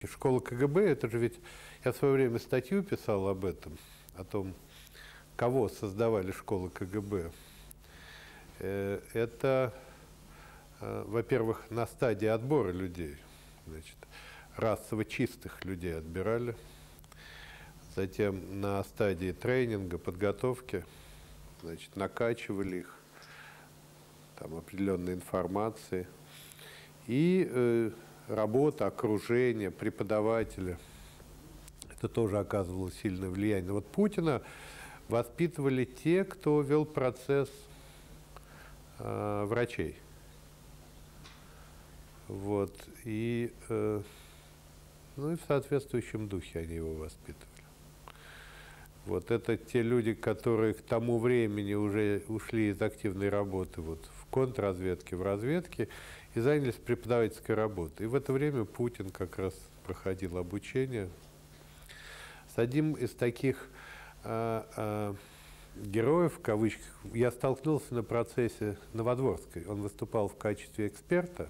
И школа КГБ, это же ведь... Я в свое время статью писал об этом, о том, кого создавали школы КГБ. Это, во-первых, на стадии отбора людей. Значит, расово чистых людей отбирали. Затем на стадии тренинга, подготовки, значит, накачивали их там, определенной информацией. И работа, окружение, преподаватели. Это тоже оказывало сильное влияние. Вот Путина воспитывали те, кто вел процесс врачей. Вот. И, ну и в соответствующем духе они его воспитывали. Вот это те люди, которые к тому времени уже ушли из активной работы вот, в контрразведке, в разведке и занялись преподавательской работой. И в это время Путин как раз проходил обучение. С одним из таких героев, в кавычках, я столкнулся на процессе Новодворской. Он выступал в качестве эксперта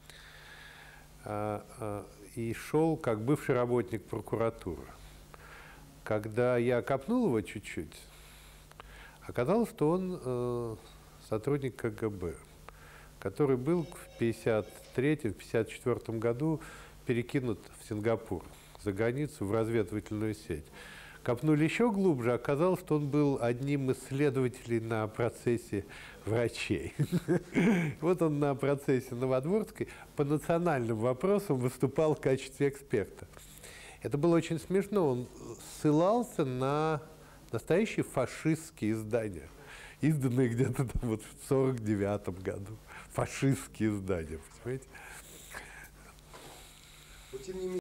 и шел как бывший работник прокуратуры. Когда я копнул его чуть-чуть, оказалось, что он сотрудник КГБ, который был в 1953-1954 году перекинут в Сингапур, за границу, в разведывательную сеть. Копнули еще глубже, оказалось, что он был одним из следователей на процессе врачей. Вот он на процессе Новодворской по национальным вопросам выступал в качестве эксперта. Это было очень смешно. Он ссылался на настоящие фашистские издания, изданные где-то там вот в 1949 году. Фашистские издания, понимаете?